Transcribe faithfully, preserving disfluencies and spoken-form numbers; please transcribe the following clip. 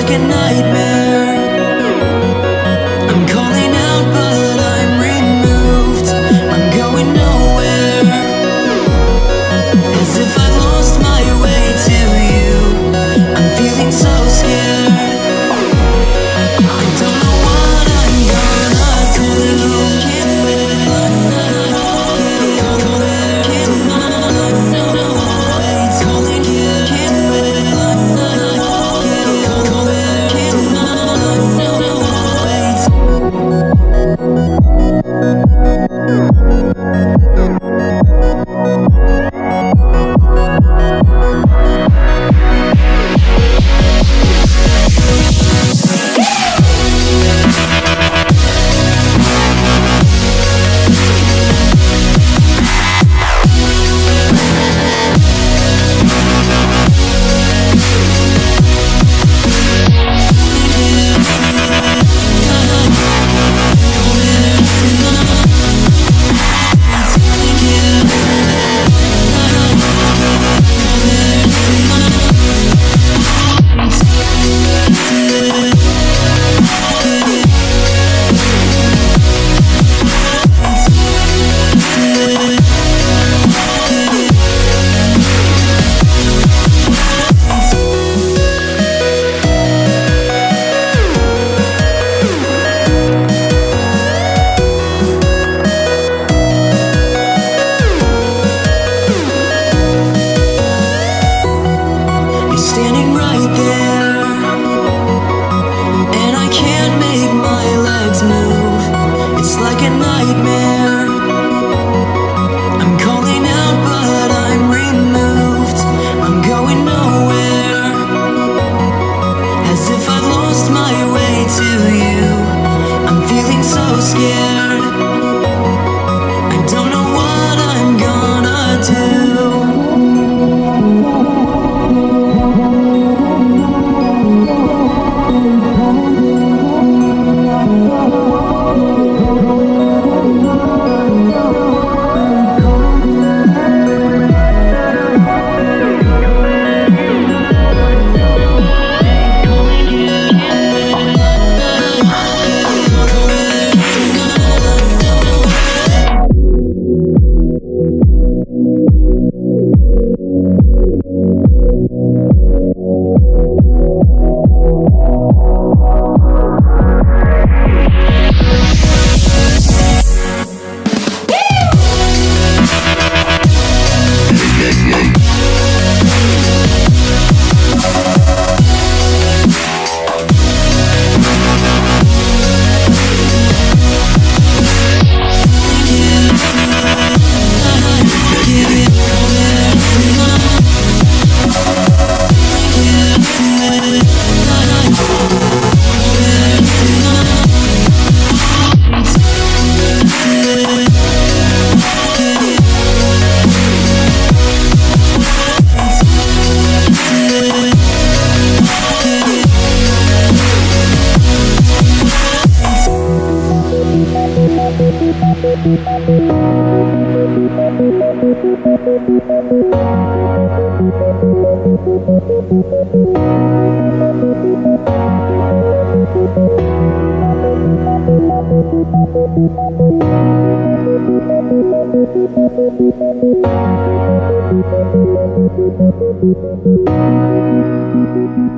like a nightmare. I'm calling out but I'm removed. I'm going nowhere, as if I've lost my way to you. I'm feeling so scared. I don't know what I'm gonna do. Standing right there, and I can't make my legs move. It's like a nightmare. I'm calling out but I'm removed. I'm going nowhere, as if I've lost my way to you. I'm feeling so scared. I don't know what I'm gonna do. Thank you.